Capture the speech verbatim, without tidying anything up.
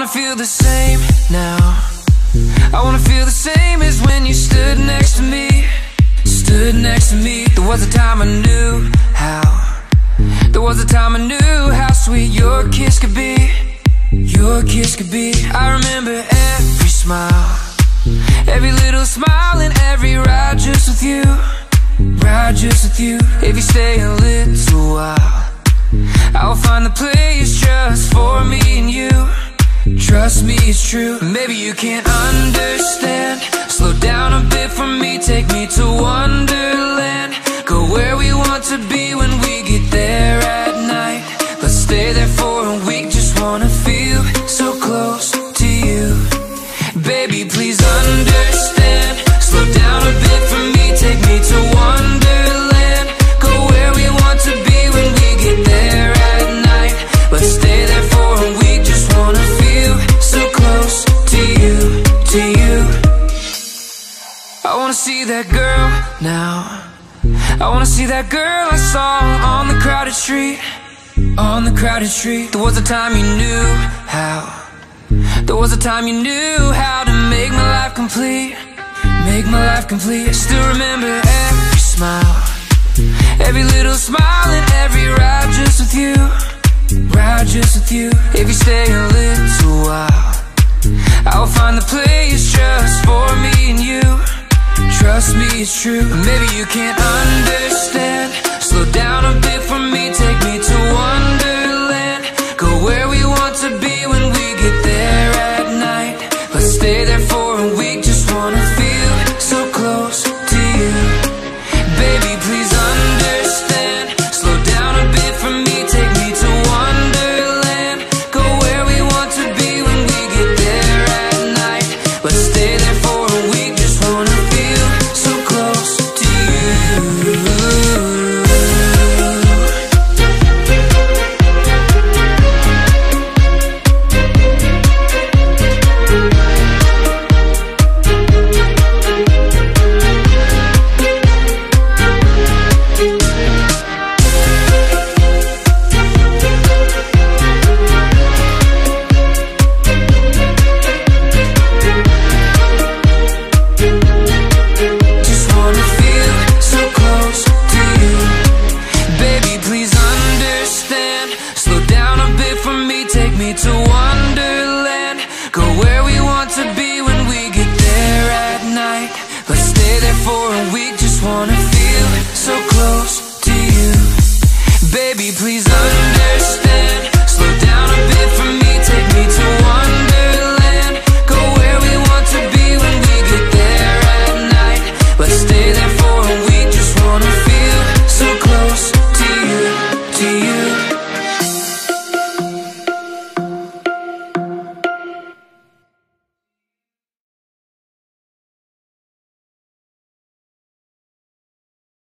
feel the same now. I wanna feel the same as when you stood next to me. Stood next to me. There was a time I knew how. There was a time I knew how sweet your kiss could be. Your kiss could be. I remember every smile, every little smile and every ride just with you. Ride just with you. If you stay a little while, I'll find the place just for me and you. Trust me, it's true. Maybe you can't understand. Slow down a bit for me, take me to Wonderland. Go where we want to be when we get there at night. Let's stay there for a week, just wanna feel so close to you. Baby, please understand. Slow down a bit for me, take me to Wonderland. Go where we want to be when we get there at night. Let's stay there for a week, just wanna feel so close to you, to you. I wanna see that girl now. I wanna see that girl I saw on the crowded street. On the crowded street. There was a time you knew how. There was a time you knew how to make my life complete. Make my life complete. I still remember every smile, every little smile and every ride just with you. Ride just with you. If you stay a little while, I'll find the place just for me and you. Trust me, it's true. Maybe you can't understand. Slow down a bit for me, take me to Wonderland. Go where we want to be when we get there at night. Let's stay there for a week, just wanna feel so close to you. Baby, please understand. Slow down a bit for me, take me to Wonderland. Go where we want to be when we get there at night. Let's stay there for a week, just wanna feel so close to you. To Wonderland, go where we want to be when we get there at night. Let's stay there for a week, just wanna feel so close to you. Baby, please